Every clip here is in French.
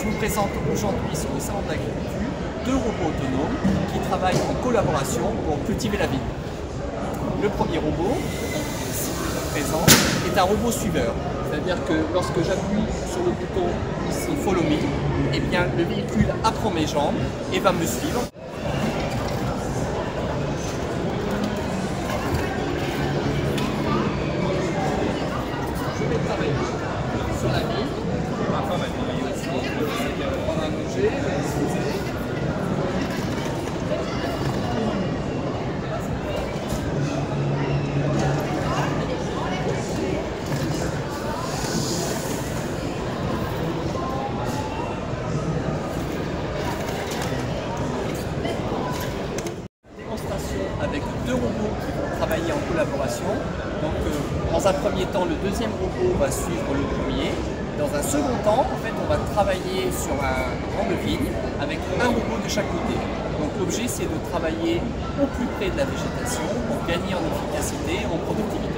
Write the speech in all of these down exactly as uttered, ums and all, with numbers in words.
Je vous présente aujourd'hui sur le salon de l'agriculture deux robots autonomes qui travaillent en collaboration pour cultiver la vigne. Le premier robot, ici présent, est un robot suiveur. C'est-à-dire que lorsque j'appuie sur le bouton ici Follow Me, eh bien, le véhicule apprend mes jambes et va me suivre. Je vais travailler sur la vigne. On a bougé, excusez. Démonstration avec deux robots qui vont travailler en collaboration. Donc, euh, dans un premier temps, le deuxième robot va suivre le premier. Dans un second temps, en fait, on va travailler sur un rang de vigne avec un robot de chaque côté. Donc l'objet, c'est de travailler au plus près de la végétation pour gagner en efficacité et en productivité.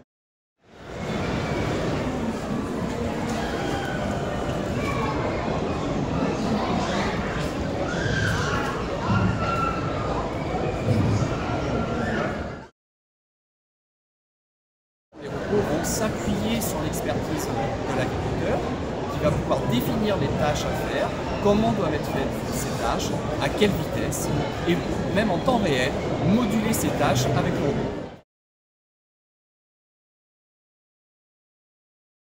Les robots vont s'appuyer sur l'expertise de l'agriculteur qui va pouvoir définir les tâches à faire, comment doivent être faites ces tâches, à quelle vitesse et même en temps réel, moduler ces tâches avec le robot.